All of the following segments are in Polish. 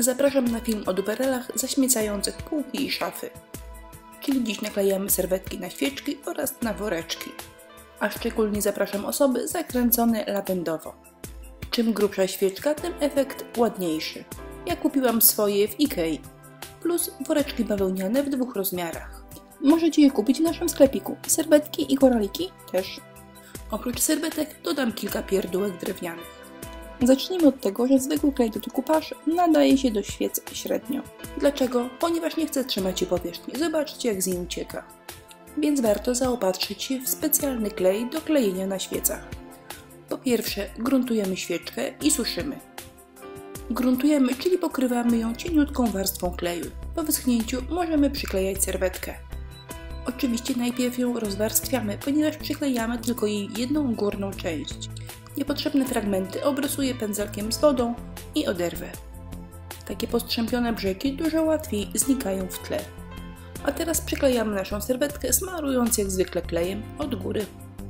Zapraszam na film o duperelach zaśmiecających półki i szafy. Czyli dziś naklejamy serwetki na świeczki oraz na woreczki. A szczególnie zapraszam osoby zakręcone lawendowo. Czym grubsza świeczka, tym efekt ładniejszy. Ja kupiłam swoje w Ikei. Plus woreczki bawełniane w 2 rozmiarach. Możecie je kupić w naszym sklepiku. Serwetki i koraliki też. Oprócz serwetek dodam kilka pierdółek drewnianych. Zacznijmy od tego, że zwykły klej do dekupaż nadaje się do świec średnio. Dlaczego? Ponieważ nie chce trzymać się powierzchni. Zobaczcie, jak z niej ucieka. Więc warto zaopatrzyć się w specjalny klej do klejenia na świecach. Po pierwsze, gruntujemy świeczkę i suszymy. Gruntujemy, czyli pokrywamy ją cieniutką warstwą kleju. Po wyschnięciu możemy przyklejać serwetkę. Oczywiście najpierw ją rozwarstwiamy, ponieważ przyklejamy tylko jej jedną górną część. Niepotrzebne fragmenty obrysuję pędzelkiem z wodą i oderwę. Takie postrzępione brzegi dużo łatwiej znikają w tle. A teraz przyklejamy naszą serwetkę, smarując jak zwykle klejem od góry.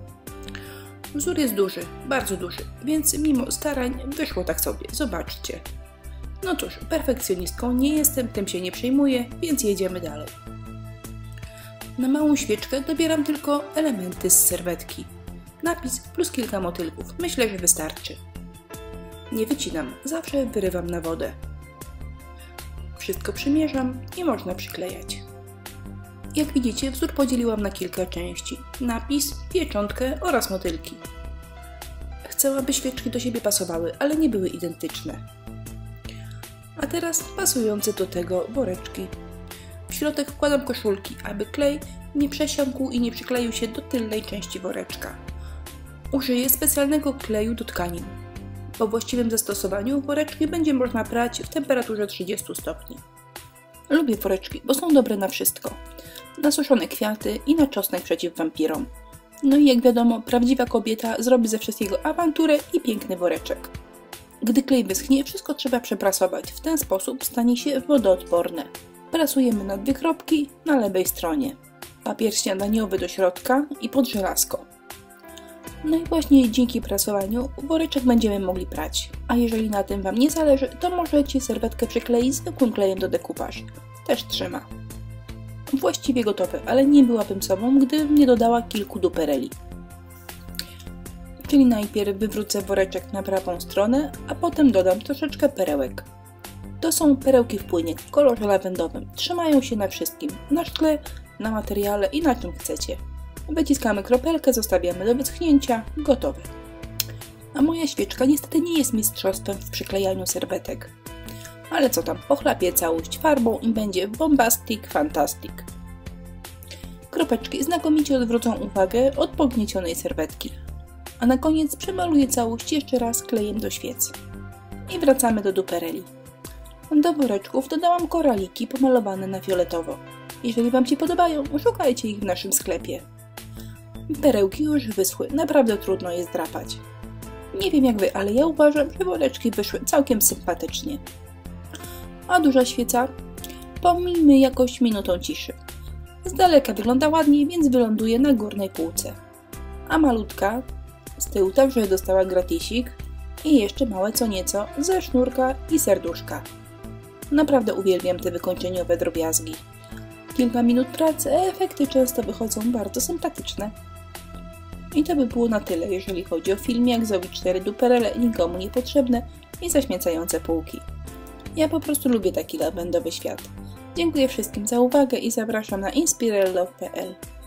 Wzór jest duży, bardzo duży, więc mimo starań wyszło tak sobie, zobaczcie. No cóż, perfekcjonistką nie jestem, tym się nie przejmuję, więc jedziemy dalej. Na małą świeczkę dobieram tylko elementy z serwetki. Napis plus kilka motylków, myślę, że wystarczy. Nie wycinam, zawsze wyrywam na wodę. Wszystko przymierzam i można przyklejać. Jak widzicie, wzór podzieliłam na kilka części. Napis, pieczątkę oraz motylki. Chcę, aby świeczki do siebie pasowały, ale nie były identyczne. A teraz pasujące do tego woreczki. W środek wkładam koszulki, aby klej nie przesiąkł i nie przykleił się do tylnej części woreczka. Użyję specjalnego kleju do tkanin. Po właściwym zastosowaniu woreczki będzie można prać w temperaturze 30 stopni. Lubię woreczki, bo są dobre na wszystko. Na suszone kwiaty i na czosnek przeciw wampirom. No i jak wiadomo, prawdziwa kobieta zrobi ze wszystkiego awanturę i piękny woreczek. Gdy klej wyschnie, wszystko trzeba przeprasować. W ten sposób stanie się wodoodporne. Prasujemy na 2 kropki na lewej stronie. Papier śniadaniowy do środka i pod żelazko. No i właśnie dzięki prasowaniu woreczek będziemy mogli prać. A jeżeli na tym Wam nie zależy, to możecie serwetkę przykleić zwykłym klejem do dekupaż. Też trzyma. Właściwie gotowe, ale nie byłabym sobą, gdybym nie dodała kilku dupereli. Czyli najpierw wywrócę woreczek na prawą stronę, a potem dodam troszeczkę perełek. To są perełki w płynie w kolorze lawendowym. Trzymają się na wszystkim. Na szkle, na materiale i na czym chcecie. Wyciskamy kropelkę, zostawiamy do wyschnięcia. Gotowe. A moja świeczka niestety nie jest mistrzostwem w przyklejaniu serwetek. Ale co tam, pochlapię całość farbą i będzie bombastic fantastic. Kropeczki znakomicie odwrócą uwagę od pogniecionej serwetki. A na koniec przemaluję całość jeszcze raz klejem do świec. I wracamy do dupereli. Do woreczków dodałam koraliki pomalowane na fioletowo. Jeżeli Wam się podobają, szukajcie ich w naszym sklepie. Perełki już wyschły, naprawdę trudno je zdrapać. Nie wiem jak Wy, ale ja uważam, że woreczki wyszły całkiem sympatycznie. A duża świeca? Pomijmy jakoś minutą ciszy. Z daleka wygląda ładnie, więc wyląduje na górnej półce. A malutka z tyłu także dostała gratisik i jeszcze małe co nieco ze sznurka i serduszka. Naprawdę uwielbiam te wykończeniowe drobiazgi. Kilka minut pracy, a efekty często wychodzą bardzo sympatyczne. I to by było na tyle, jeżeli chodzi o film, jak zrobić 4 duperele nikomu niepotrzebne i zaśmiecające półki. Ja po prostu lubię taki lawendowy świat. Dziękuję wszystkim za uwagę i zapraszam na inspirelove.pl.